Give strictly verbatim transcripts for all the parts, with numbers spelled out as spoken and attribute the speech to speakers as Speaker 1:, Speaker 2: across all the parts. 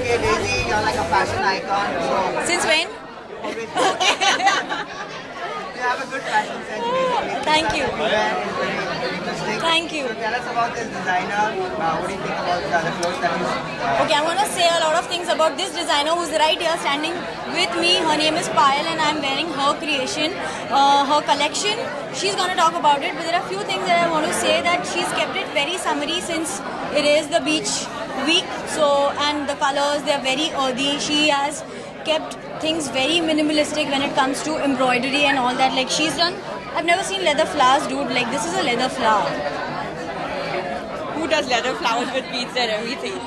Speaker 1: Okay, Daisy, you're like a fashion icon. So
Speaker 2: Since when?
Speaker 1: always you have a good fashion sense, basically.
Speaker 2: Thank you.
Speaker 1: What you wear is very, very interesting.
Speaker 2: Thank you.
Speaker 1: So tell us about this designer. Uh, what do you think about uh, the clothes that you uh,
Speaker 2: Okay, I'm gonna say a lot of things about this designer who's right here standing with me. Her name is Payal and I'm wearing her creation, uh, her collection. She's gonna talk about it, but there are a few things that I want to say that she's kept it very summery since it is the beach week. So, and the colors, they're very earthy. She has kept things very minimalistic when it comes to embroidery and all that. Like she's done, I've never seen leather flowers, dude. Like this is a leather flower.
Speaker 3: Who does leather flowers with beads and everything?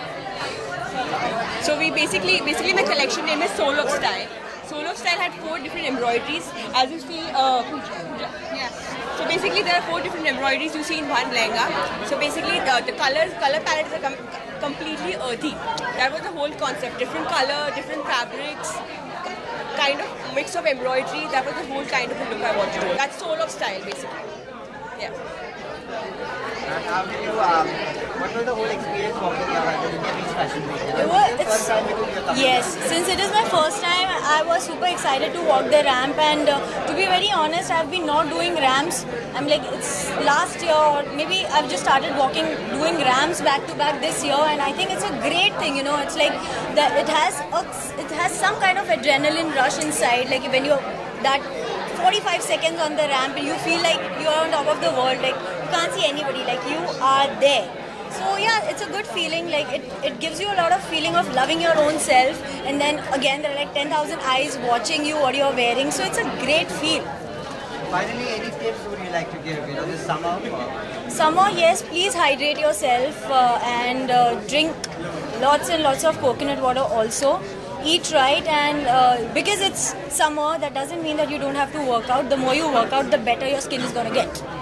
Speaker 3: So we basically, basically my collection name is Soul of Style. Soul of Style had four different embroideries. As you see, uh, yeah. So basically there are four different embroideries you see in one lehenga. So basically the, the colors, color palettes are com completely earthy. That was the whole concept. Different color, different fabrics, kind of mix of embroidery. That was the whole kind of a look I wanted to do. That's Soul of Style basically. Yeah.
Speaker 1: And how did you, um, what was the whole experience walking around the India Beach Fashion Week? You know,
Speaker 2: It was-
Speaker 1: this is the first time because you're coming.
Speaker 2: Yes, since it is my first time, I was super excited to walk the ramp, and uh, to be very honest, I've been not doing ramps. I'm like, it's last year, or maybe I've just started walking, doing ramps back to back this year, and I think it's a great thing, you know. It's like that it has a, it has some kind of adrenaline rush inside, like when you're that forty-five seconds on the ramp, you feel like you're on top of the world, like you can't see anybody, like you are there. So yeah, it's a good feeling, like it, it gives you a lot of feeling of loving your own self, and then again there are like ten thousand eyes watching you, what you're wearing, so it's a great feel.
Speaker 1: Finally, any tips would you like to give, you know, this summer? Or
Speaker 2: Summer, yes, please hydrate yourself uh, and uh, drink lots and lots of coconut water also. Eat right, and uh, because it's summer, that doesn't mean that you don't have to work out. The more you work out, the better your skin is going to get.